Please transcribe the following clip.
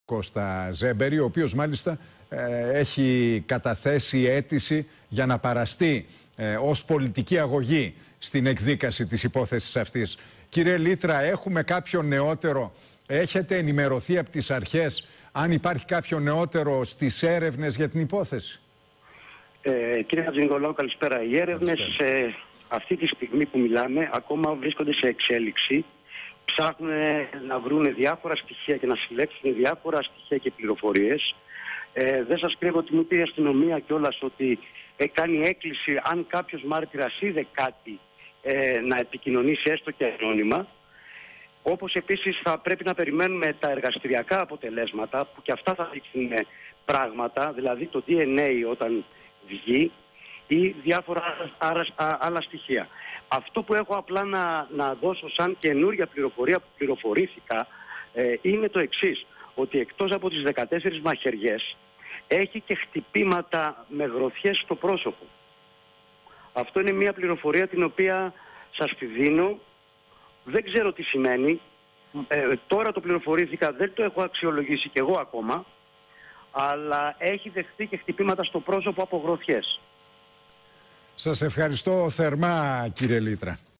Κώστα Ζέμπερη, ο οποίος μάλιστα έχει καταθέσει αίτηση για να παραστεί ως πολιτική αγωγή στην εκδίκαση της υπόθεσης αυτής. Κύριε Λίτρα, έχουμε κάποιο νεότερο? Έχετε ενημερωθεί από τις αρχές αν υπάρχει κάποιο νεότερο στις έρευνες για την υπόθεση? Κύριε Χατζηνικολάου, καλησπέρα. Οι έρευνες αυτή τη στιγμή που μιλάμε ακόμα βρίσκονται σε εξέλιξη. Ψάχνουν να βρουν διάφορα στοιχεία και να συλλέξουν διάφορα στοιχεία και πληροφορίες. Δεν σας κρύβω ότι μου πει η αστυνομία κιόλας ότι κάνει έκκληση αν κάποιος μάρτυρας είδε κάτι να επικοινωνήσει έστω και ανώνυμα. Όπως επίσης θα πρέπει να περιμένουμε τα εργαστηριακά αποτελέσματα που και αυτά θα δείξουν πράγματα, δηλαδή το DNA όταν βγει ή διάφορα άλλα στοιχεία. Αυτό που έχω απλά να δώσω σαν καινούρια πληροφορία που πληροφορήθηκα είναι το εξής, ότι εκτός από τις 14 μαχαιριές έχει και χτυπήματα με γροθιές στο πρόσωπο. Αυτό είναι μια πληροφορία την οποία σας τη δίνω. Δεν ξέρω τι σημαίνει. Τώρα το πληροφορήθηκα, δεν το έχω αξιολογήσει κι εγώ ακόμα, αλλά έχει δεχτεί και χτυπήματα στο πρόσωπο από γροθιές. Σας ευχαριστώ θερμά, κύριε Λίτρα.